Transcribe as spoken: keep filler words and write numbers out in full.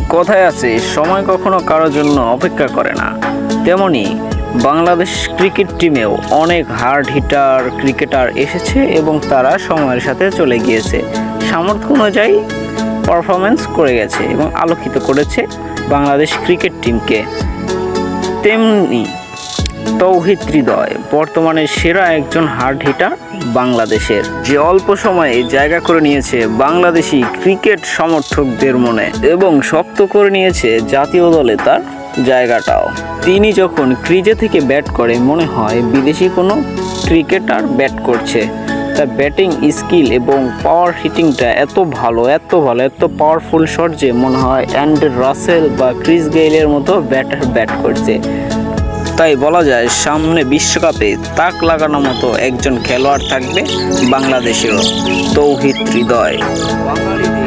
কথায় আছে সময় কখনো কারোর জন্য অপেক্ষা করে না, তেমনি বাংলাদেশ ক্রিকেট টিমেও অনেক হার্ড হিটার ক্রিকেটার এসেছে এবং তারা সময়ের সাথে চলে গিয়েছে, সামর্থ্য অনুযায়ী পারফরমেন্স করে গেছে এবং আলোকিত করেছে বাংলাদেশ ক্রিকেট টিমকে। তেমনি তৌহিদ হৃদয় বর্তমানে সেরা একজন হার্ড হিটার বাংলাদেশের, যে অল্প সময়ে জায়গা করে নিয়েছে বাংলাদেশি ক্রিকেট সমর্থকদের মনে এবং শক্ত করে নিয়েছে জাতীয় দলে তার জায়গাটাও। তিনি যখন ক্রিজে থেকে ব্যাট করে মনে হয় বিদেশি কোনো ক্রিকেটার ব্যাট করছে। তার ব্যাটিং স্কিল এবং পাওয়ার হিটিংটা এত ভালো এত ভালো এত পাওয়ারফুল শট যে মনে হয় অ্যান্ড্রে রাসেল বা ক্রিস গেইলের মতো ব্যাটার ব্যাট করছে। তাই বলা যায় সামনে বিশ্বকাপে তাক লাগানোর মতো একজন খেলোয়াড় থাকবে বাংলাদেশেরও, তৌহিদ হৃদয়।